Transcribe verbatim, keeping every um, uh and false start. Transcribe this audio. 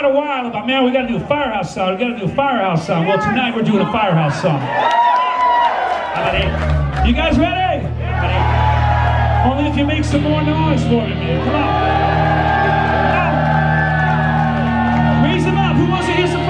a while about, man, we got to do a Firehouse song. We got to do a Firehouse song. Well, tonight we're doing a Firehouse song. You guys ready? Ready? Only if you make some more noise for me, man. Come on. Come on. Raise them up. Who wants to hear some